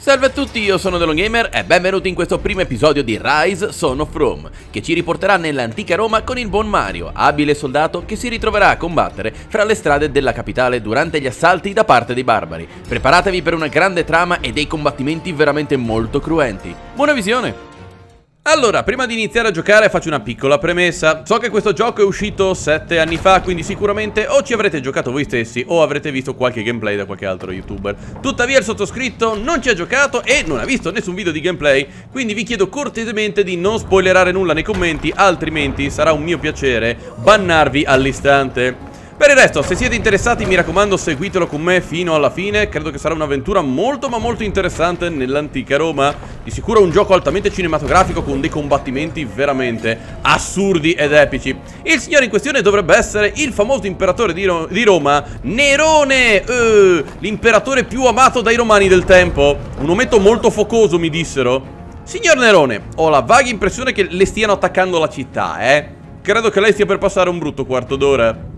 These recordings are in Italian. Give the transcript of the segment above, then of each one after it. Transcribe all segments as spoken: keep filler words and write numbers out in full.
Salve a tutti, io sono TheLongGamer e benvenuti in questo primo episodio di Rise Son of Rome, che ci riporterà nell'antica Roma con il buon Mario, abile soldato che si ritroverà a combattere fra le strade della capitale durante gli assalti da parte dei barbari. Preparatevi per una grande trama e dei combattimenti veramente molto cruenti. Buona visione! Allora, prima di iniziare a giocare faccio una piccola premessa. So che questo gioco è uscito sette anni fa, quindi sicuramente o ci avrete giocato voi stessi o avrete visto qualche gameplay da qualche altro youtuber. Tuttavia il sottoscritto non ci ha giocato e non ha visto nessun video di gameplay, quindi vi chiedo cortesemente di non spoilerare nulla nei commenti, altrimenti sarà un mio piacere bannarvi all'istante. Per il resto, se siete interessati, mi raccomando, seguitelo con me fino alla fine. Credo che sarà un'avventura molto ma molto interessante nell'antica Roma. Di sicuro un gioco altamente cinematografico con dei combattimenti veramente assurdi ed epici. Il signore in questione dovrebbe essere il famoso imperatore di, Ro di Roma, Nerone, uh, l'imperatore più amato dai romani del tempo. Un ometto molto focoso, mi dissero. Signor Nerone, ho la vaga impressione che le stiano attaccando la città, eh. Credo che lei stia per passare un brutto quarto d'ora.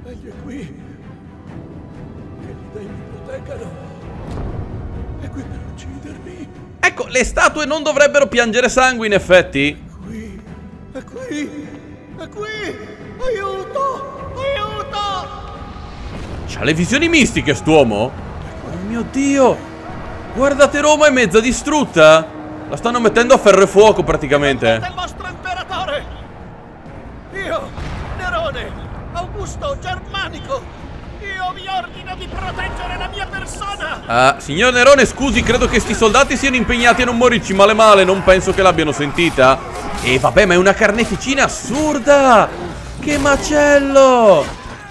Ecco, le statue non dovrebbero piangere sangue, in effetti. È qui, è qui, è qui, aiuto, aiuto! C'ha le visioni mistiche, st'uomo? Oh mio Dio! Guardate, Roma è mezza distrutta! La stanno mettendo a ferro e fuoco, praticamente. È il vostro imperatore! Io, Nerone, Augusto Germanico! Io vi ordino di proteggere la mia persona! Ah, signor Nerone, scusi, credo che sti soldati siano impegnati a non morirci male male. Non penso che l'abbiano sentita. E vabbè, ma è una carneficina assurda! Che macello!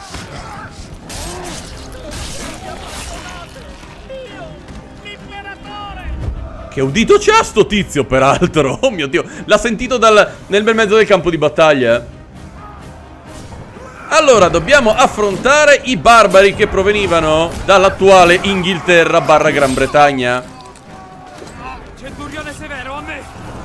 Io, l'imperatore! Che udito c'ha sto tizio, peraltro? Oh mio Dio, l'ha sentito dal, nel bel mezzo del campo di battaglia. Allora, dobbiamo affrontare i barbari che provenivano dall'attuale Inghilterra barra Gran Bretagna. Centurione Severo, a me!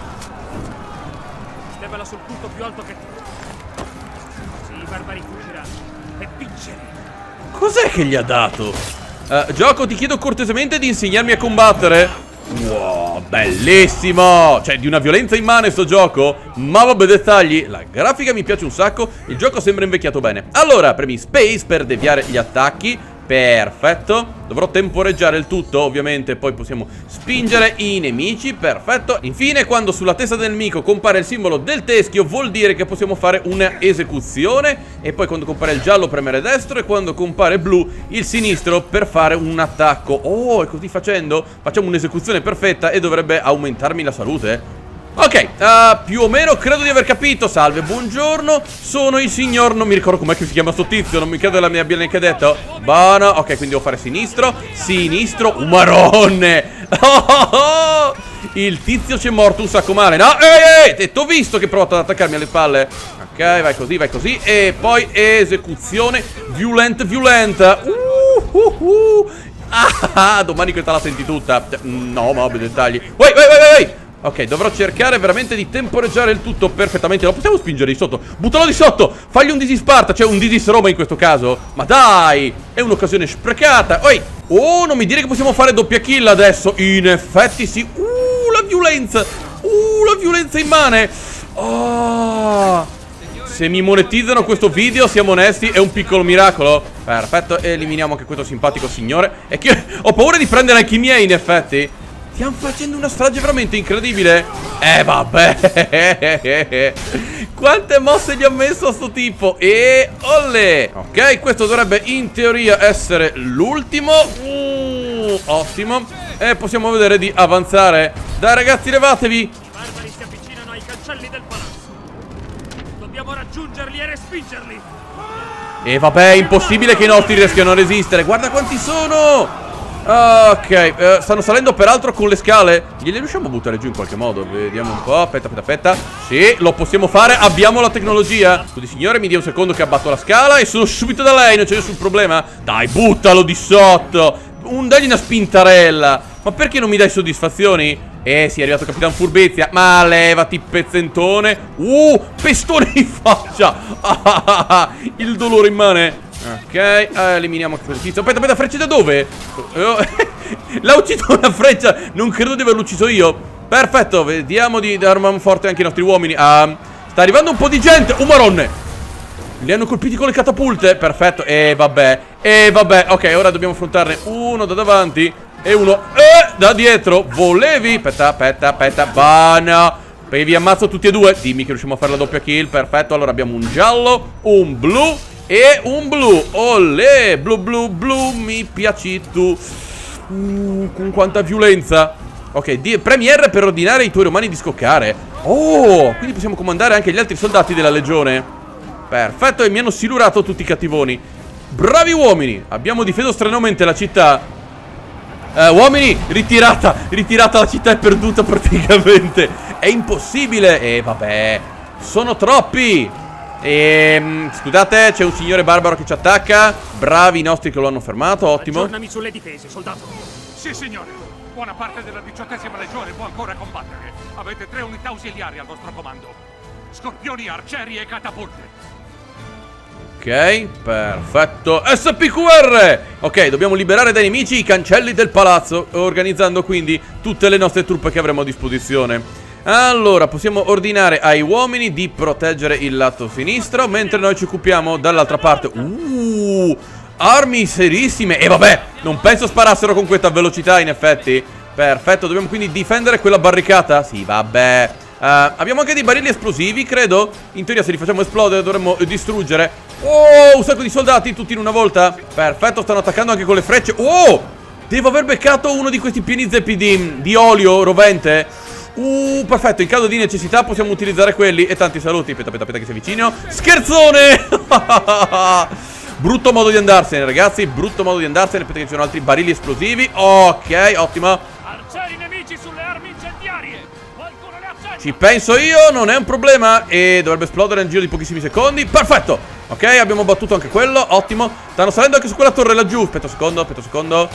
Stevela sul punto più alto che tu. Così i barbari fuggiranno e vinceremo. Cos'è che gli ha dato? Uh, gioco, ti chiedo cortesemente di insegnarmi a combattere. Wow, bellissimo! Cioè, di una violenza immane sto gioco. Ma vabbè, dettagli. La grafica mi piace un sacco. Il gioco sembra invecchiato bene. Allora, premi space per deviare gli attacchi. Perfetto. Dovrò temporeggiare il tutto, ovviamente. Poi possiamo spingere i nemici. Perfetto. Infine, quando sulla testa del nemico compare il simbolo del teschio, vuol dire che possiamo fare un'esecuzione. E poi quando compare il giallo premere destro, e quando compare blu il sinistro per fare un attacco. Oh, e così facendo facciamo un'esecuzione perfetta e dovrebbe aumentarmi la salute. Ok, uh, più o meno credo di aver capito. Salve, buongiorno, sono il signor... Non mi ricordo com'è che si chiama sto tizio. Non mi credo la mia abbia neanche detto. Buono, ok, quindi devo fare sinistro. Sinistro, uh, maronne. Oh, oh, oh. Il tizio c'è morto un sacco male. No, ehi, ehi, t'ho visto che hai provato ad attaccarmi alle spalle. Ok, vai così, vai così. E poi esecuzione violent, violenta. Uh, uh, uh. Ah, domani questa la senti tutta. No, ma vabbè, dettagli. Vai, vai, vai, vai. Ok, dovrò cercare veramente di temporeggiare il tutto perfettamente. Lo possiamo spingere di sotto? Buttalo di sotto! Fagli un Disis Sparta, cioè un Disis Roma in questo caso. Ma dai! È un'occasione sprecata. Oi! Oh, non mi dire che possiamo fare doppia kill adesso. In effetti sì. Uh, la violenza! Uh, la violenza immane! Oh! Se mi monetizzano questo video, siamo onesti, è un piccolo miracolo. Perfetto, eliminiamo anche questo simpatico signore. E che ho paura di prendere anche i miei, in effetti. Stiamo facendo una strage veramente incredibile. Eh vabbè. Quante mosse gli ho messo a sto tipo. E olle. Ok, questo dovrebbe in teoria essere l'ultimo. uh, Ottimo. E possiamo vedere di avanzare. Dai ragazzi, levatevi. I barbari si avvicinano ai cancelli del palazzo. Dobbiamo raggiungerli e respingerli. E vabbè, è impossibile che i nostri riescano a resistere. Guarda quanti sono. Ok, uh, stanno salendo peraltro con le scale. Glieli riusciamo a buttare giù in qualche modo? Vediamo un po', aspetta, aspetta, aspetta. Sì, lo possiamo fare, abbiamo la tecnologia. Scusi signore, mi dia un secondo che abbatto la scala e sono subito da lei, non c'è nessun problema. Dai, buttalo di sotto. Un, dagli una spintarella. Ma perché non mi dai soddisfazioni? Eh, sì, è arrivato Capitan Furbezia. Ma levati, pezzentone. Uh, pestone in faccia. Ah, ah, ah, il dolore immane. Ok, eh, eliminiamo questo tizio. Aspetta, aspetta, freccia da dove? L'ha ucciso una freccia. Non credo di averlo ucciso io. Perfetto, vediamo di dare man forte anche i nostri uomini. uh, Sta arrivando un po' di gente. Oh maronne, li hanno colpiti con le catapulte. Perfetto, e vabbè. E vabbè, ok, ora dobbiamo affrontarne uno da davanti e uno eh, da dietro. Volevi? Aspetta, aspetta, aspetta. Bana. Poi vi ammazzo tutti e due. Dimmi che riusciamo a fare la doppia kill. Perfetto, allora abbiamo un giallo, un blu e un blu. Olè, blu blu blu. Mi piaci tu. uh, Con quanta violenza. Ok, di premi R per ordinare ai tuoi romani di scoccare. Oh, quindi possiamo comandare anche gli altri soldati della legione. Perfetto, e mi hanno silurato tutti i cattivoni. Bravi uomini, abbiamo difeso strenuamente la città. Uh, uomini, ritirata, ritirata, la città è perduta praticamente. È impossibile. E eh, vabbè, sono troppi. E scusate, c'è un signore barbaro che ci attacca. Bravi i nostri che lo hanno fermato, ottimo. Aggiornami sulle difese, soldato. Sì, signore. Buona parte della diciottesima legione può ancora combattere. Avete tre unità ausiliari al vostro comando: scorpioni, arcieri e catapulte. Ok, perfetto. S P Q R. Ok, dobbiamo liberare dai nemici i cancelli del palazzo, organizzando quindi tutte le nostre truppe che avremo a disposizione. Allora, possiamo ordinare ai uomini di proteggere il lato sinistro, mentre noi ci occupiamo dall'altra parte. Uh, armi serissime. E vabbè, non penso sparassero con questa velocità, in effetti. Perfetto, dobbiamo quindi difendere quella barricata? Sì, vabbè. Uh, abbiamo anche dei barili esplosivi, credo. In teoria se li facciamo esplodere dovremmo distruggere. Oh, un sacco di soldati tutti in una volta. Perfetto, stanno attaccando anche con le frecce. Oh, devo aver beccato uno di questi pieni zeppi di, di olio rovente. Uh, perfetto, in caso di necessità possiamo utilizzare quelli. E tanti saluti. Aspetta, aspetta, aspetta che si avvicino. Scherzone. Brutto modo di andarsene, ragazzi. Brutto modo di andarsene. Aspetta che ci sono altri barili esplosivi. Ok, ottimo. Arcieri nemici sulle armi incendiarie. Qualcuno le accetta. Ci penso io, non è un problema. E dovrebbe esplodere nel giro di pochissimi secondi. Perfetto. Ok, abbiamo battuto anche quello, ottimo. Stanno salendo anche su quella torre laggiù. Aspetta un secondo, aspetta un secondo.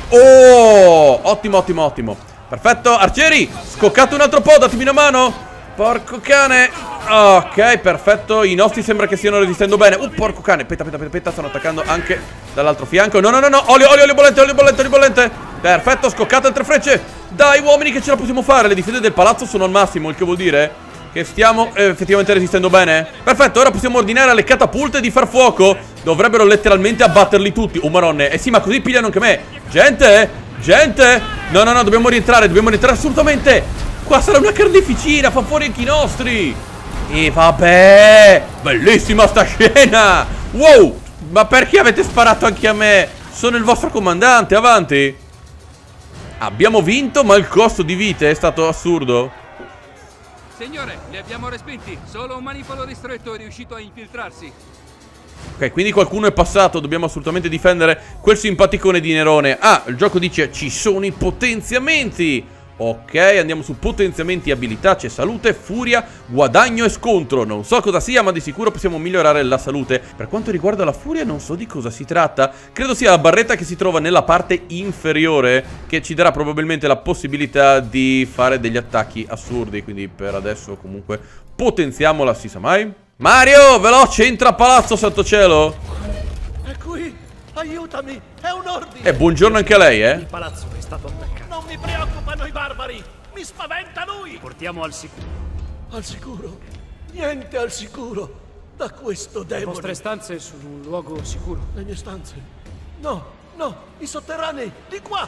Oh, ottimo, ottimo, ottimo. Perfetto, arcieri, scoccate un altro po', datemi una mano. Porco cane. Ok, perfetto, i nostri sembra che stiano resistendo bene. Uh, porco cane, aspetta, aspetta, aspetta, stanno attaccando anche dall'altro fianco. No, no, no, no, olio, olio, olio bollente, olio bollente, olio bollente. Perfetto, scoccate altre frecce. Dai uomini che ce la possiamo fare. Le difese del palazzo sono al massimo, il che vuol dire che stiamo eh, effettivamente resistendo bene. Perfetto, ora possiamo ordinare alle catapulte di far fuoco. Dovrebbero letteralmente abbatterli tutti. Oh maronne, eh sì, ma così pigliano anche me. Gente, gente. No, no, no, dobbiamo rientrare, dobbiamo rientrare assolutamente. Qua sarà una carneficina, fa fuori anche i nostri. E vabbè, bellissima sta scena. Wow, ma perché avete sparato anche a me? Sono il vostro comandante, avanti. Abbiamo vinto, ma il costo di vite è stato assurdo. Signore, li abbiamo respinti. Solo un manipolo ristretto è riuscito a infiltrarsi. Ok, quindi qualcuno è passato. Dobbiamo assolutamente difendere quel simpaticone di Nerone. Ah, il gioco dice ci sono i potenziamenti. Ok, andiamo su potenziamenti e abilità. C'è salute, furia, guadagno e scontro. Non so cosa sia, ma di sicuro possiamo migliorare la salute. Per quanto riguarda la furia non so di cosa si tratta. Credo sia la barretta che si trova nella parte inferiore, che ci darà probabilmente la possibilità di fare degli attacchi assurdi. Quindi per adesso comunque potenziamola, si sa mai. Mario, veloce, entra a palazzo, santo cielo. È qui, aiutami, è un ordine. E buongiorno anche a lei, eh. Il palazzo è stato attaccato. Non mi preoccupano i barbari, mi spaventa lui. Portiamo al sicuro. Al sicuro, niente al sicuro da questo Le demone. vostre stanze sono un luogo sicuro. Le mie stanze. No, no, i sotterranei, di qua.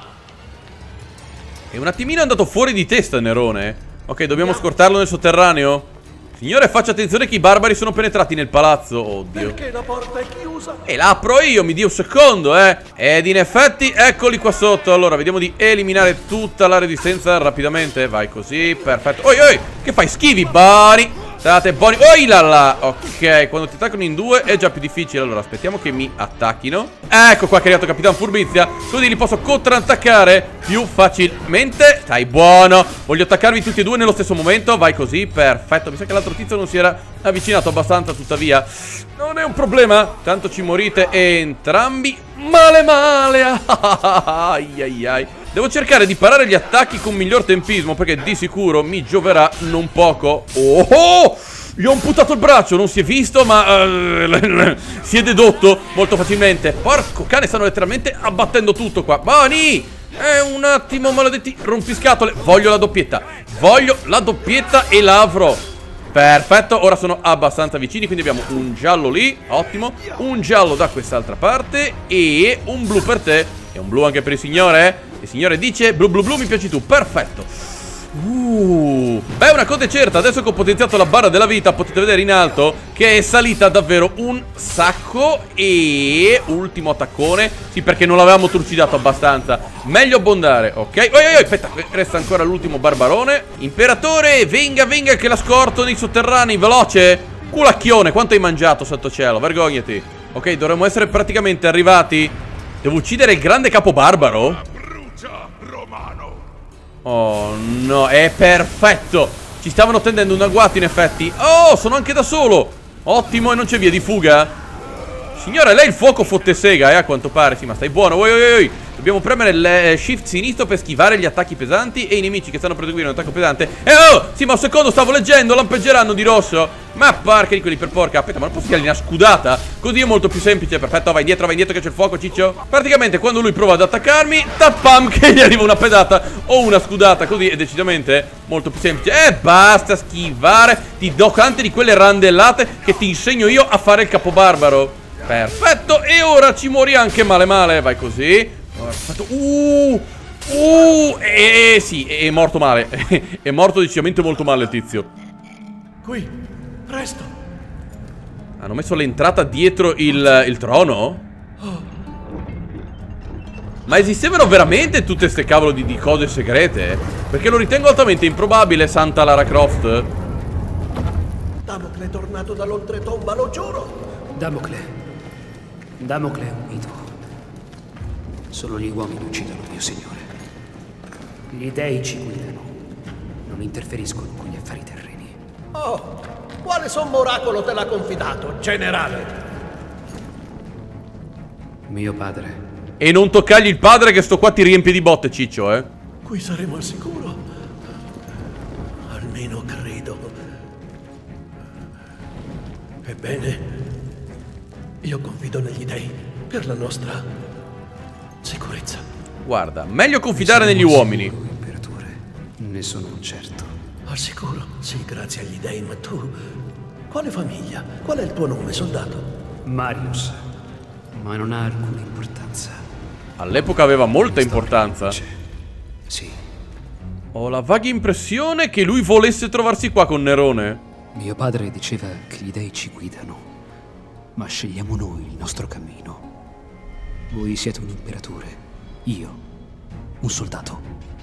È un attimino andato fuori di testa Nerone. Ok, dobbiamo scortarlo nel sotterraneo. Signore, faccia attenzione che i barbari sono penetrati nel palazzo. Oddio. Perché la porta è chiusa? E la apro io, mi dia un secondo, eh. Ed in effetti, eccoli qua sotto. Allora, vediamo di eliminare tutta la resistenza rapidamente. Vai così, perfetto. Oi, oi, che fai? Schivi, bari. State buoni. Oi là là. Ok, quando ti attaccano in due è già più difficile. Allora, aspettiamo che mi attacchino. Ecco qua che è arrivato Capitan Furbizia. Così li posso contrattaccare più facilmente. Stai buono. Voglio attaccarvi tutti e due nello stesso momento. Vai così, perfetto. Mi sa che l'altro tizio non si era avvicinato abbastanza, tuttavia non è un problema. Tanto ci morite entrambi. Male male. Ai ai ai. Devo cercare di parare gli attacchi con miglior tempismo, perché di sicuro mi gioverà non poco. Oh, oh! Gli ho amputato il braccio, non si è visto, ma uh, si è dedotto molto facilmente. Porco cane, stanno letteralmente abbattendo tutto qua. Boni! Eh, un attimo, maledetti rompiscatole. Voglio la doppietta. Voglio la doppietta e la avrò. Perfetto, ora sono abbastanza vicini. Quindi abbiamo un giallo lì, ottimo. Un giallo da quest'altra parte e un blu per te. E un blu anche per il signore. Il signore dice blu blu blu, mi piaci tu, perfetto. Uh, beh, una cosa è certa, adesso che ho potenziato la barra della vita potete vedere in alto che è salita davvero un sacco. E ultimo attaccone. Sì, perché non l'avevamo trucidato abbastanza. Meglio abbondare, ok? Oi, oi, aspetta, resta ancora l'ultimo barbarone. Imperatore, venga, venga che la scorto nei sotterranei, veloce. Culacchione, quanto hai mangiato sotto cielo, vergognati. Ok, dovremmo essere praticamente arrivati. Devo uccidere il grande capo barbaro? Oh no, è perfetto. Ci stavano tendendo un agguato in effetti. Oh, sono anche da solo. Ottimo, e non c'è via di fuga? Signore, lei il fuoco fotte sega, eh, a quanto pare. Sì, ma stai buono. Oi, oi, oi. Dobbiamo premere il shift sinistro per schivare gli attacchi pesanti e i nemici che stanno proseguendo un attacco pesante. Eh oh, sì, ma un secondo, stavo leggendo, lampeggeranno di rosso. Ma porca di quelli per porca. Aspetta, ma non posso tirargli una scudata? Così è molto più semplice. Perfetto, vai indietro, vai indietro che c'è il fuoco, ciccio. Praticamente quando lui prova ad attaccarmi, tappam, che gli arriva una pedata o una scudata. Così è decisamente molto più semplice. E basta schivare. Ti do tante di quelle randellate che ti insegno io a fare il capobarbaro. Perfetto, e ora ci muori anche male male. Vai così. Perfetto. Uh, uh, eh, sì, è morto male. È morto decisamente molto male il tizio. Qui, presto. Hanno messo l'entrata dietro il, il trono? Ma esistevano veramente tutte ste cavolo di, di cose segrete? Perché lo ritengo altamente improbabile, Santa Lara Croft. Damocle è tornato dall'oltretomba, lo giuro. Damocle. Damocle è un mito. Solo gli uomini uccidono mio signore. Gli dei ci guidano. Non interferiscono con gli affari terreni. Oh, quale sommo oracolo te l'ha confidato, generale? Mio padre. E non toccargli il padre che sto qua ti riempie di botte, ciccio, eh. Qui saremo al sicuro. Almeno credo. Ebbene, io confido negli dei per la nostra sicurezza. Guarda, meglio confidare negli uomini. Imperatore, ne sono certo. Al sicuro? Sì, grazie agli dei, ma tu... Quale famiglia? Qual è il tuo nome, soldato? Marius. Ma non ha alcuna importanza. All'epoca aveva molta importanza. Sì. Ho la vaga impressione che lui volesse trovarsi qua con Nerone. Mio padre diceva che gli dei ci guidano, ma scegliamo noi il nostro cammino. Voi siete un imperatore, io un soldato.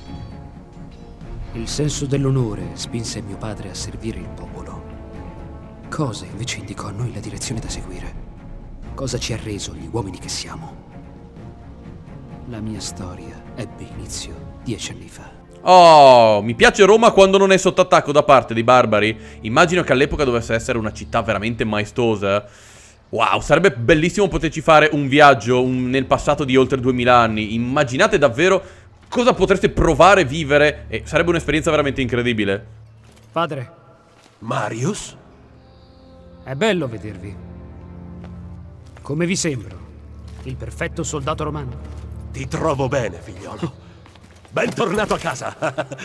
Il senso dell'onore spinse mio padre a servire il popolo. Cosa invece indicò a noi la direzione da seguire? Cosa ci ha reso gli uomini che siamo? La mia storia ebbe inizio dieci anni fa. Oh, mi piace Roma quando non è sotto attacco da parte dei barbari. Immagino che all'epoca dovesse essere una città veramente maestosa. Wow, sarebbe bellissimo poterci fare un viaggio un, nel passato di oltre duemila anni. Immaginate davvero cosa potreste provare a vivere. E sarebbe un'esperienza veramente incredibile. Padre. Marius? È bello vedervi. Come vi sembro? Il perfetto soldato romano? Ti trovo bene, figliolo. Bentornato a casa.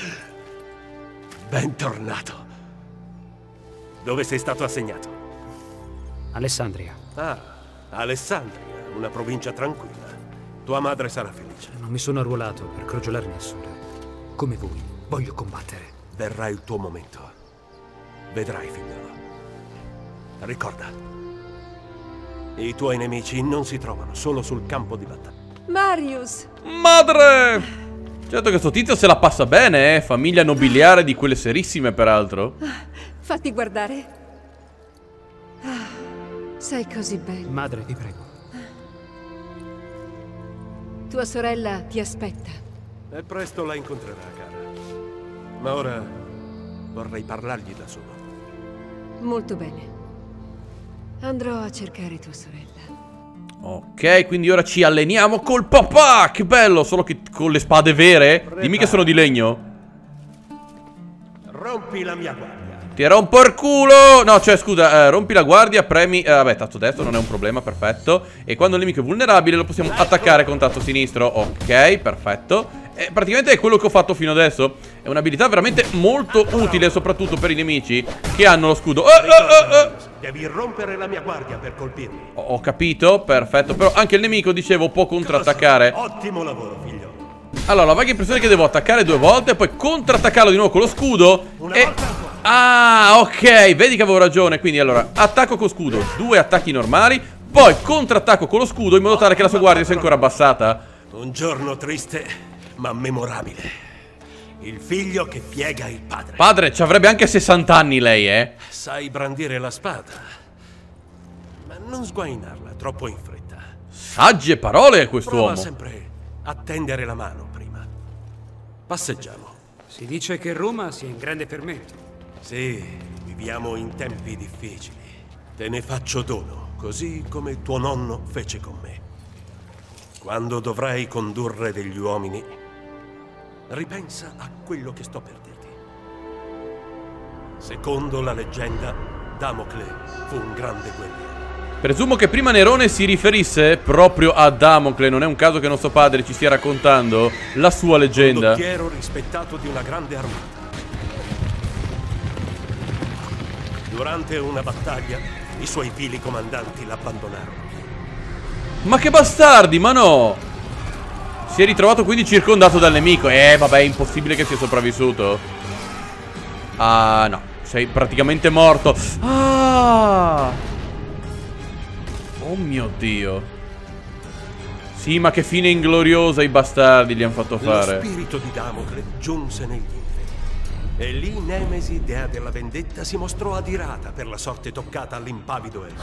Bentornato. Dove sei stato assegnato? Alessandria. Ah, Alessandria, una provincia tranquilla. Tua madre sarà felice. Non mi sono arruolato per crogiolarmi al sole. Come voi, voglio combattere. Verrà il tuo momento. Vedrai, figliolo. Ricorda, i tuoi nemici non si trovano solo sul campo di battaglia. Marius! Madre! Certo che sto tizio se la passa bene, eh. Famiglia nobiliare di quelle serissime, peraltro. Fatti guardare. Ah, sei così bello. Madre, vi prego. Tua sorella ti aspetta. E presto la incontrerà, cara. Ma ora vorrei parlargli da solo. Molto bene. Andrò a cercare tua sorella. Ok, quindi ora ci alleniamo col papà. Che bello, solo che con le spade vere. Dimmi che sono di legno. Rompi la mia guardia. Ti rompo il culo. No, cioè, scusa, eh, rompi la guardia, premi eh, vabbè, tasto destro, non è un problema, perfetto. E quando il nemico è vulnerabile lo possiamo attaccare con tasto sinistro. Ok, perfetto. E praticamente è quello che ho fatto fino adesso. È un'abilità veramente molto utile, soprattutto per i nemici che hanno lo scudo. oh, oh, oh, oh. Devi rompere la mia guardia per colpirmi. Ho, ho capito, perfetto. Però anche il nemico, dicevo, può contrattaccare. Ottimo lavoro, figlio. Allora, ho la vaga impressione che devo attaccare due volte e poi contrattaccarlo di nuovo con lo scudo. Una e... volta ancora. Ah, ok, vedi che avevo ragione. Quindi allora, attacco con scudo, due attacchi normali, poi contrattacco con lo scudo in modo tale che la sua guardia sia ancora abbassata. Un giorno triste, ma memorabile. Il figlio che piega il padre. Padre, ci avrebbe anche sessanta anni lei, eh. Sai brandire la spada, ma non sguainarla troppo in fretta. Sagge parole Prova quest'uomo. sempre a tendere la mano prima. Passeggiamo. Si dice che Roma sia in grande fermento. Sì, viviamo in tempi difficili. Te ne faccio dono, così come tuo nonno fece con me. Quando dovrai condurre degli uomini, ripensa a quello che sto per dirti. Secondo la leggenda, Damocle fu un grande guerriero. Presumo che prima Nerone si riferisse proprio a Damocle. Non è un caso che nostro padre ci stia raccontando la sua leggenda. Condottiero rispettato di una grande armata. Durante una battaglia, i suoi vili comandanti l'abbandonarono. Ma che bastardi, ma no! Si è ritrovato quindi circondato dal nemico. Eh, vabbè, è impossibile che sia sopravvissuto. Ah, no. Sei praticamente morto. Ah! Oh mio Dio. Sì, ma che fine ingloriosa i bastardi gli hanno fatto fare. Lo spirito di Damocle giunse negli inferi. E lì Nemesi, dea della vendetta, si mostrò adirata per la sorte toccata all'impavido eroe.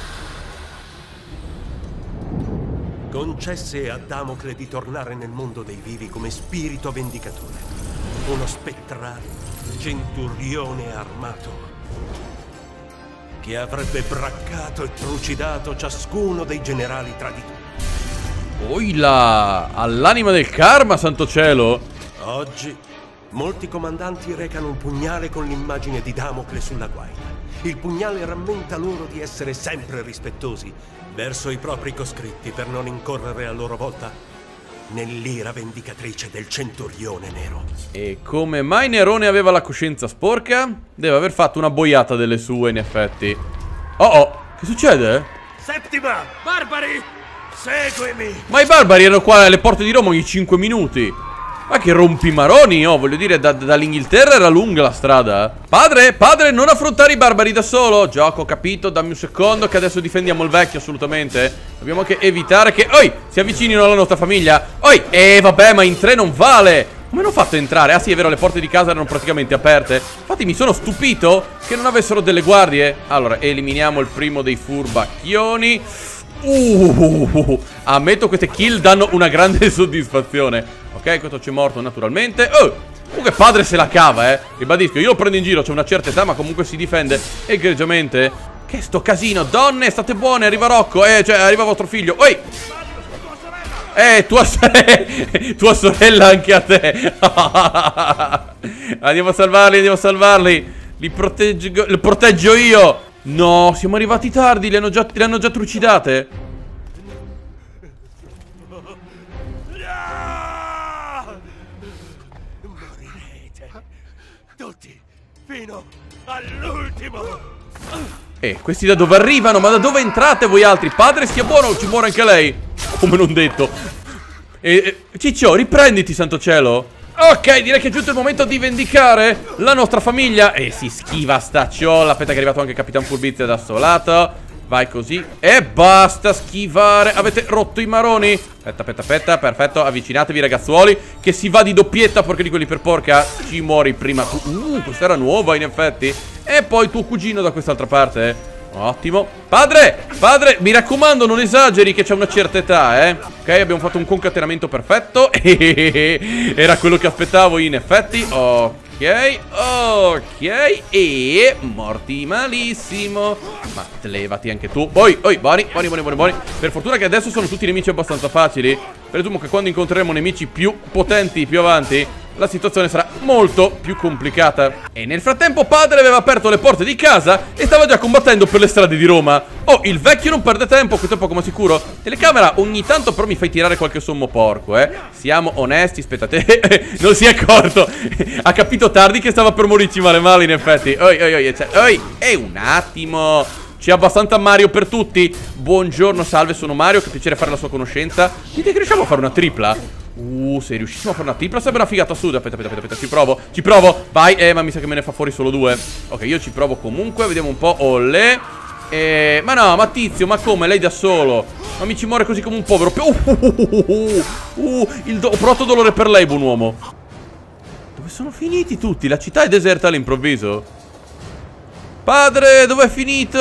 Concesse a Damocle di tornare nel mondo dei vivi come spirito vendicatore. Uno spettrale centurione armato che avrebbe braccato e trucidato ciascuno dei generali traditori. Oila! All'anima del karma, santo cielo! Oggi molti comandanti recano un pugnale con l'immagine di Damocle sulla guaina. Il pugnale rammenta loro di essere sempre rispettosi verso i propri coscritti per non incorrere a loro volta nell'ira vendicatrice del centurione nero. E come mai Nerone aveva la coscienza sporca? Deve aver fatto una boiata delle sue, in effetti. Oh oh, che succede? Settima! Barbari! Seguimi! Ma i barbari erano qua alle porte di Roma ogni cinque minuti. Ma che rompimaroni, oh, voglio dire, da, dall'Inghilterra era lunga la strada. Padre, padre, non affrontare i barbari da solo. Gioco, capito, dammi un secondo che adesso difendiamo il vecchio, assolutamente. Dobbiamo anche evitare che, oi, si avvicinino alla nostra famiglia. Oi, eh, vabbè, ma in tre non vale. Come hanno fatto a entrare? Ah sì, è vero, le porte di casa erano praticamente aperte. Infatti mi sono stupito che non avessero delle guardie. Allora, eliminiamo il primo dei furbacchioni. Uh, ammetto queste kill danno una grande soddisfazione. Ok, questo c'è morto naturalmente. Oh, comunque padre se la cava, eh. Ribadisco, io lo prendo in giro, c'è una certa età, ma comunque si difende egregiamente. Che sto casino, donne, state buone, arriva Rocco. Eh, cioè, arriva vostro figlio. Oi! Eh, tua, tua sorella anche a te. Andiamo a salvarli, andiamo a salvarli. Li proteggo, li proteggio io. No, siamo arrivati tardi, le hanno già, le hanno già trucidate. Morirete tutti fino all'ultimo. Eh, questi da dove arrivano? Ma da dove entrate voi altri? Padre stia buono o ci muore anche lei? Come non detto. eh, eh, Ciccio, riprenditi, santo cielo. Ok, direi che è giunto il momento di vendicare la nostra famiglia. E si schiva sta ciolla. Aspetta che è arrivato anche il Capitan Furbizia da solato. Vai così. E basta schivare. Avete rotto i maroni. Aspetta, aspetta, aspetta. Perfetto, avvicinatevi ragazzuoli, che si va di doppietta, perché di quelli per porca. Ci muori prima tu. Uh, questa era nuova in effetti. E poi tuo cugino da quest'altra parte. Ottimo. Padre, padre, mi raccomando, non esageri che c'è una certa età, eh. Ok, abbiamo fatto un concatenamento perfetto. Era quello che aspettavo in effetti. Ok, ok. E morti malissimo. Ma levati anche tu. Poi, oi, buoni, buoni, buoni, buoni, buoni. Per fortuna che adesso sono tutti nemici abbastanza facili. Presumo che quando incontreremo nemici più potenti più avanti, la situazione sarà molto più complicata. E nel frattempo padre aveva aperto le porte di casa e stava già combattendo per le strade di Roma. Oh, il vecchio non perde tempo, questo è poco ma sicuro. Telecamera, ogni tanto però mi fai tirare qualche sommo porco, eh. Siamo onesti, aspettate. Non si è accorto. Ha capito tardi che stava per morirci male male, in effetti. Oi, oi, oi, cioè, oi. E un attimo. C'è abbastanza Mario per tutti. Buongiorno, salve, sono Mario, che piacere fare la sua conoscenza. Dite che riusciamo a fare una tripla? Uh, se riuscissimo a fare una tripla sarebbe una figata assurda. Aspetta, aspetta, aspetta, ci provo, ci provo. Vai, eh, ma mi sa che me ne fa fuori solo due. Ok, io ci provo comunque, vediamo un po'. Olè. Eh, ma no, ma tizio, ma come? Lei da solo? Ma mi ci muore così come un povero. Uh, uh, uh, uh, uh, il do ho provato dolore per lei, buon uomo. Dove sono finiti tutti? La città è deserta all'improvviso. Padre, dov'è finito?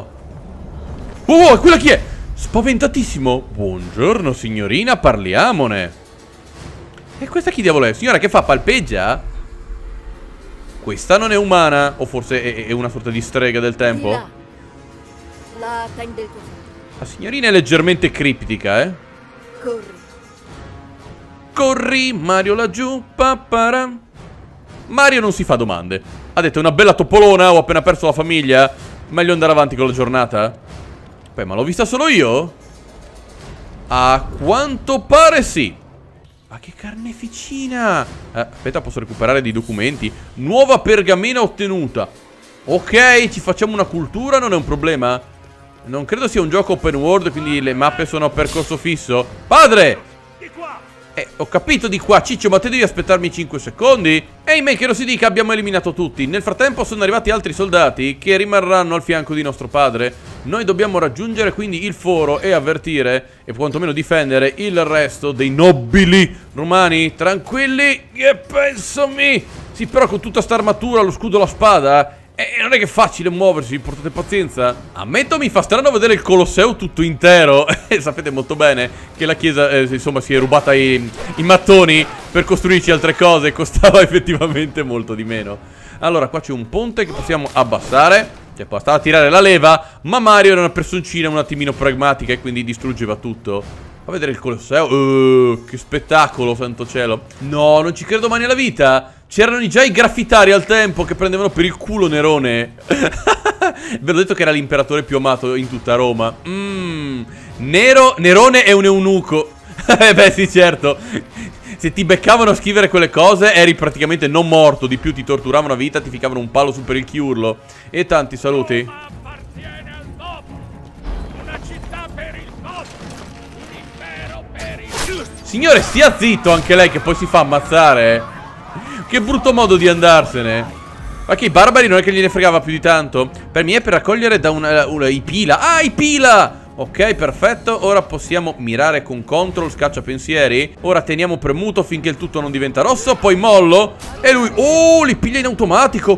Oh, quella chi è? Spaventatissimo. Buongiorno signorina, parliamone. E questa chi diavolo è? Signora che fa? Palpeggia? Questa non è umana. O forse è, è una sorta di strega del tempo? La tende il tuo figlio. La signorina è leggermente criptica, eh? Corri. Corri, Mario laggiù, papara. Mario non si fa domande. Ha detto: è una bella topolona, ho appena perso la famiglia. Meglio andare avanti con la giornata. Beh, ma l'ho vista solo io? A quanto pare sì. Ma che carneficina. eh, Aspetta, posso recuperare dei documenti. Nuova pergamena ottenuta. Ok, ci facciamo una cultura, non è un problema. Non credo sia un gioco open world, quindi le mappe sono a percorso fisso. Padre! Eh, ho capito di qua, Ciccio, ma te devi aspettarmi cinque secondi? Ehi, me che lo si dica, abbiamo eliminato tutti. Nel frattempo sono arrivati altri soldati che rimarranno al fianco di nostro padre. Noi dobbiamo raggiungere quindi il foro e avvertire, e quantomeno difendere, il resto dei nobili romani. Tranquilli, che pensami. Sì, però con tutta sta armatura, lo scudo e la spada, E non è che è facile muoversi, portate pazienza. Ammetto, mi fa strano vedere il Colosseo tutto intero. E sapete molto bene che la chiesa, eh, insomma, si è rubata i, i mattoni per costruirci altre cose. Costava effettivamente molto di meno. Allora, qua c'è un ponte che possiamo abbassare. Cioè, bastava tirare la leva. Ma Mario era una personcina un attimino pragmatica e quindi distruggeva tutto. A vedere il Colosseo. Uh, che spettacolo, santo cielo. No, non ci credo mai nella vita. C'erano già i graffitari al tempo che prendevano per il culo Nerone. Ve l'ho detto che era l'imperatore più amato in tutta Roma. Mmm. Nero, Nerone è un eunuco. Eh beh sì, certo. Se ti beccavano a scrivere quelle cose eri praticamente non morto. Di più ti torturavano a vita, ti ficcavano un palo su per il chiurlo. E tanti saluti. Signore, stia zitto anche lei che poi si fa ammazzare. Che brutto modo di andarsene. Ma che i barbari non è che gliene fregava più di tanto. Per me è per raccogliere da una, una i pila. Ah, i pila. Ok, perfetto. Ora possiamo mirare con control, scaccia pensieri. Ora teniamo premuto finché il tutto non diventa rosso. Poi mollo. E lui, oh, li piglia in automatico.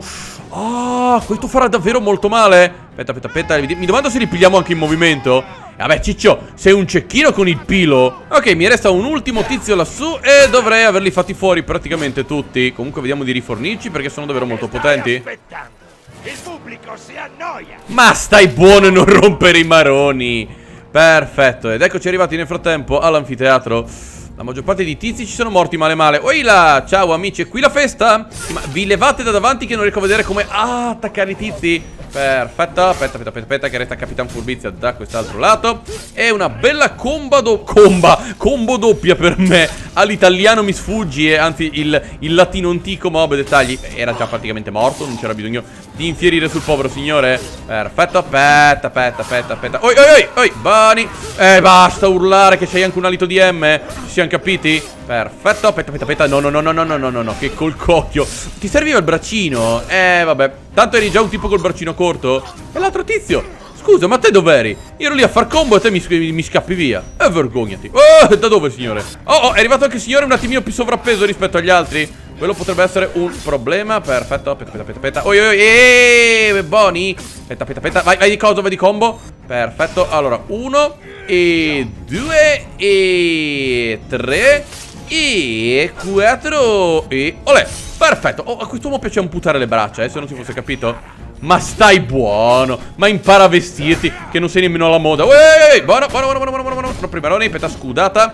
Ah, questo farà davvero molto male. Aspetta, aspetta, aspetta. Mi domando se li pigliamo anche in movimento. Vabbè, Ciccio, sei un cecchino con il pilo. Ok, mi resta un ultimo tizio lassù e dovrei averli fatti fuori praticamente tutti. Comunque vediamo di rifornirci perché sono davvero molto potenti. Il pubblico si annoia. Ma stai buono e non rompere i maroni. Perfetto, ed eccoci arrivati nel frattempo all'anfiteatro. La maggior parte dei tizi ci sono morti male male. Oila, ciao amici, è qui la festa? Sì, ma vi levate da davanti che non riesco a vedere come ah, attaccare i tizi. Perfetto, aspetta, aspetta, aspetta, che resta Capitan Furbizia da quest'altro lato. E una bella comba do comba, combo doppia per me. All'italiano mi sfuggi, eh, anzi il, il latino antico, ma vabbè, dettagli. Era già praticamente morto, non c'era bisogno di infierire sul povero signore. Perfetto, aspetta, aspetta, aspetta, aspetta. Oi, oi, oi, oi, Bani. Eh, basta urlare che c'hai anche un alito di M. Ci siamo capiti? Perfetto, aspetta, aspetta, aspetta. No, no, no, no, no, no, no, no, no, che col cocchio. Ti serviva il braccino? Eh, vabbè. Tanto eri già un tipo col braccino corto. E l'altro tizio? Scusa, ma te dov'eri? Io ero lì a far combo e te mi, mi scappi via. E vergognati. Oh, da dove, signore? Oh, oh, è arrivato anche il signore un attimino più sovrappeso rispetto agli altri. Quello potrebbe essere un problema. Perfetto, aspetta, aspetta, aspetta. Oi, oi, eeeh, Boni. Aspetta, aspetta, aspetta. Vai, vai di coso, vai di combo. Perfetto, allora, uno e due e tre e quattro e olè. Perfetto, oh, a quest'uomo piace amputare le braccia, eh, se non si fosse capito. Ma stai buono, ma impara a vestirti, che non sei nemmeno alla moda. Uè, buono, buono, buono, buono, buono, buono, primerone, peta scudata.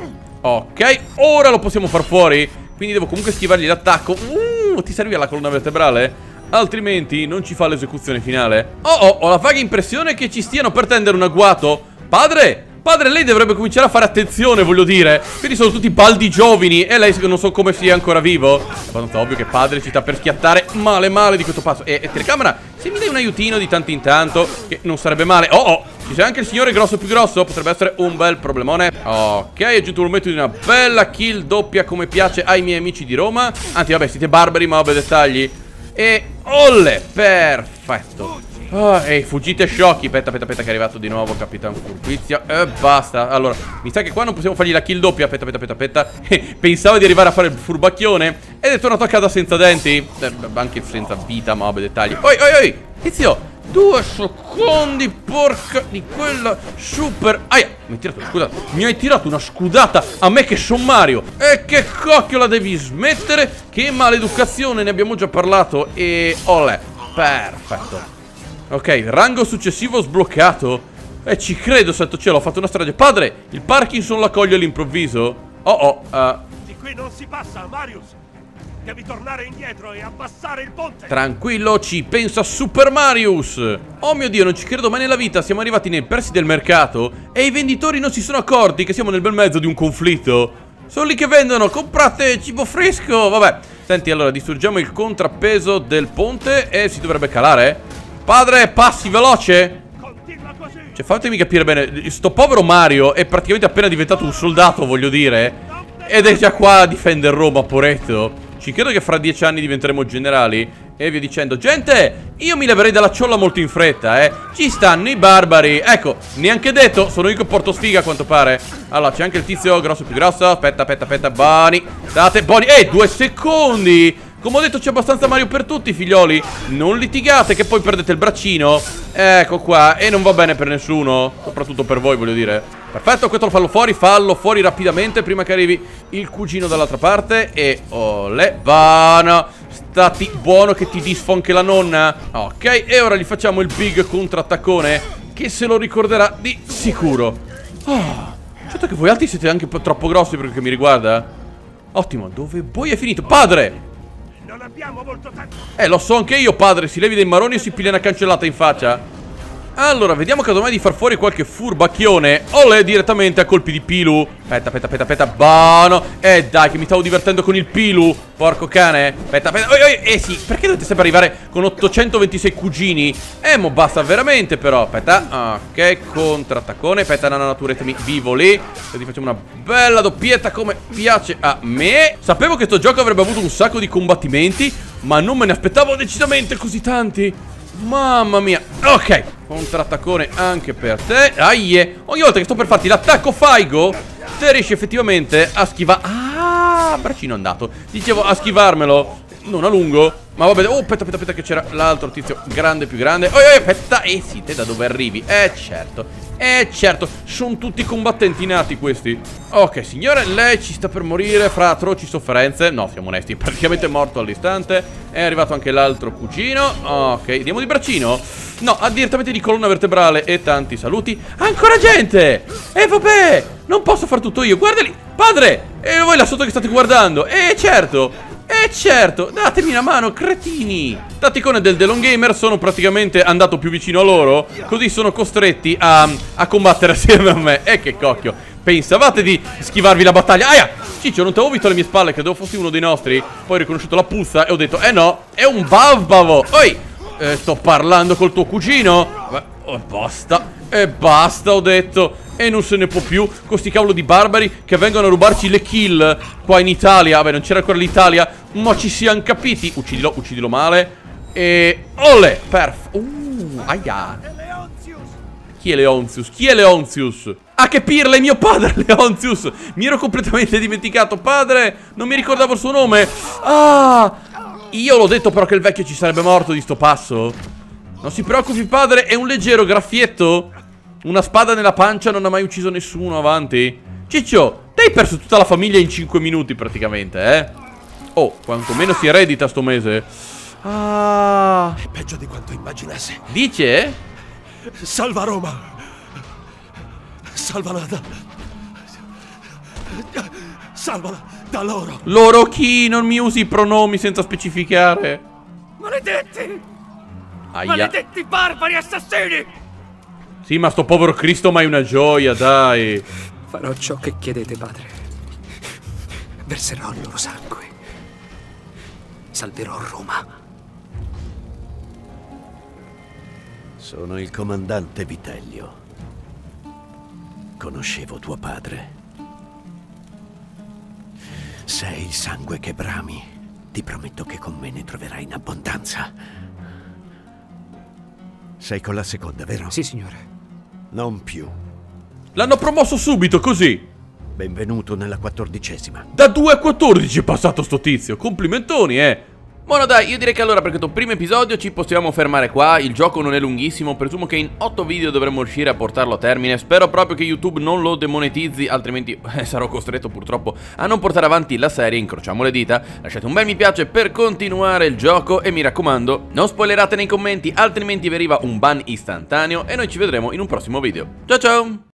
Ok, ora lo possiamo far fuori. Quindi devo comunque schivargli l'attacco. uh, Ti serve la colonna vertebrale? Altrimenti non ci fa l'esecuzione finale. Oh oh, ho la vaga impressione che ci stiano per tendere un agguato. Padre, padre, lei dovrebbe cominciare a fare attenzione, voglio dire. Quindi sono tutti baldi giovani e lei non so come sia ancora vivo. È abbastanza ovvio che padre ci sta per schiattare male male di questo passo. E, e telecamera, se mi dai un aiutino di tanto in tanto, che non sarebbe male. Oh oh, ci sei anche il signore grosso più grosso? Potrebbe essere un bel problemone. Ok, è giunto il momento di una bella kill doppia come piace ai miei amici di Roma. Anzi vabbè, siete barbari, ma vabbè, dettagli. E olle, perfetto. Oh, ehi, fuggite sciocchi. Aspetta, aspetta, aspetta che è arrivato di nuovo Capitan Furbizia. E basta. Allora, mi sa che qua non possiamo fargli la kill doppia. Aspetta, aspetta, aspetta, aspetta. Pensavo di arrivare a fare il furbacchione ed è tornato a casa senza denti, eh, anche senza vita, ma vabbè, dettagli. Oi, oi, oi, tizio, due secondi, porca di quella super. Aia, mi hai tirato una scudata. Mi hai tirato una scudata a me che son Mario. E che cocchio la devi smettere. Che maleducazione, ne abbiamo già parlato. E olè, perfetto. Ok, rango successivo sbloccato. E ci credo, santo cielo, ho fatto una strage. Padre, il Parkinson la coglie all'improvviso. Oh oh, uh. Di qui non si passa, Marius. Devi tornare indietro e abbassare il ponte. Tranquillo, ci pensa Super Marius. Oh mio Dio, non ci credo mai nella vita. Siamo arrivati nei pressi del mercato e i venditori non si sono accorti che siamo nel bel mezzo di un conflitto. Sono lì che vendono, comprate cibo fresco. Vabbè, senti, allora distruggiamo il contrappeso del ponte e si dovrebbe calare. Padre, passi veloce. Continua così. Cioè, fatemi capire bene, sto povero Mario è praticamente appena diventato un soldato, voglio dire. Ed è già qua a difendere Roma, poretto. Ci credo che fra dieci anni diventeremo generali e via dicendo. Gente, io mi leverei dalla ciolla molto in fretta, eh. Ci stanno i barbari. Ecco, neanche detto, sono io che porto sfiga a quanto pare. Allora, c'è anche il tizio grosso più grosso. Aspetta, aspetta, aspetta, Boni. State, Boni. Eh, due secondi. Come ho detto, c'è abbastanza Mario per tutti, figlioli. Non litigate che poi perdete il braccino. Ecco qua, e non va bene per nessuno. Soprattutto per voi, voglio dire. Perfetto, questo lo fallo fuori, fallo fuori rapidamente prima che arrivi il cugino dall'altra parte. E olè, buono. Stati buono che ti disfo anche la nonna. Ok, e ora gli facciamo il big contrattaccone, che se lo ricorderà di sicuro. Oh, certo che voi altri siete anche troppo grossi per quel che mi riguarda. Ottimo, dove voi è finito? Padre! Non abbiamo molto tempo. Eh, lo so anche io, padre. Si levi dai maroni e si piglia una cancellata in faccia. Allora, vediamo casomai di far fuori qualche furbacchione. Olè, direttamente a colpi di Pilu. Aspetta, aspetta, aspetta, aspetta. Buono. Eh, dai, che mi stavo divertendo con il Pilu. Porco cane. Aspetta, aspetta. Oi, oi. Eh sì, perché dovete sempre arrivare con ottocentoventisei cugini? Eh, mo basta veramente, però. Aspetta. Ok, contrattaccone. Aspetta, no, no, no, tu rettami vivo lì. Così facciamo una bella doppietta come piace a me. Sapevo che sto gioco avrebbe avuto un sacco di combattimenti, ma non me ne aspettavo decisamente così tanti. Mamma mia. Ok, contrattaccone anche per te. Aie. Ogni volta che sto per farti l'attacco Faigo, te riesci effettivamente a schivare. Ah, braccino andato. Dicevo a schivarmelo. Non a lungo, ma vabbè. Oh, aspetta, aspetta, aspetta, che c'era l'altro tizio grande, più grande. Oh, oh, aspetta. Eh sì, te da dove arrivi? Eh certo. Eh certo, sono tutti combattenti nati questi. Ok, signore, lei ci sta per morire fra atroci sofferenze. No, siamo onesti, praticamente morto all'istante. È arrivato anche l'altro cugino. Ok, diamo di braccino? No, ha direttamente di colonna vertebrale. E tanti saluti. Ancora gente! E eh, vabbè, non posso far tutto io, guardali. Padre, e voi là sotto che state guardando? Eh certo. Eh certo, datemi una mano, cretini. Tatticone del Delon Gamer, sono praticamente andato più vicino a loro, così sono costretti a, a combattere assieme a me. E eh, che cocchio, pensavate di schivarvi la battaglia? Aia, Ciccio, non ti avevo visto alle mie spalle, credevo fossi uno dei nostri. Poi ho riconosciuto la puzza e ho detto, eh no, è un bavbavo. Oi, eh, sto parlando col tuo cugino. Beh, oh, basta, e basta, ho detto. E non se ne può più con sti cavolo di barbari che vengono a rubarci le kill qua in Italia. Vabbè, non c'era ancora l'Italia, ma ci siamo capiti. Uccidilo, uccidilo male. E... ole, perf. Uh, aia. Chi è Leonzius? Chi è Leonzius? Ah, che pirla, è mio padre, Leonzius. Mi ero completamente dimenticato. Padre, non mi ricordavo il suo nome. Ah, io l'ho detto però che il vecchio ci sarebbe morto di sto passo. Non si preoccupi, padre, è un leggero graffietto. Una spada nella pancia non ha mai ucciso nessuno, avanti. Ciccio, te hai perso tutta la famiglia in cinque minuti praticamente, eh. Oh, quantomeno si eredita sto mese. Ah, è peggio di quanto immaginassi. Dice? Salva Roma. Salvala da... Salvala da loro. Loro chi? Non mi usi i pronomi senza specificare. Maledetti! Aia. Maledetti barbari assassini! Sì, ma sto povero Cristo mai una gioia, dai. Farò ciò che chiedete, padre. Verserò il loro sangue. Salverò Roma. Sono il comandante Vitellio. Conoscevo tuo padre. Sei il sangue che brami. Ti prometto che con me ne troverai in abbondanza. Sei con la seconda, vero? Sì, signore. Non più. L'hanno promosso subito, così. Benvenuto nella quattordicesima. Da due a quattordici è passato sto tizio. Complimentoni, eh. Buono dai, io direi che allora per questo primo episodio ci possiamo fermare qua. Il gioco non è lunghissimo, presumo che in otto video dovremmo riuscire a portarlo a termine. Spero proprio che YouTube non lo demonetizzi, altrimenti eh, sarò costretto purtroppo a non portare avanti la serie. Incrociamo le dita. Lasciate un bel mi piace per continuare il gioco e mi raccomando, non spoilerate nei commenti, altrimenti vi arriva un ban istantaneo e noi ci vedremo in un prossimo video. Ciao ciao!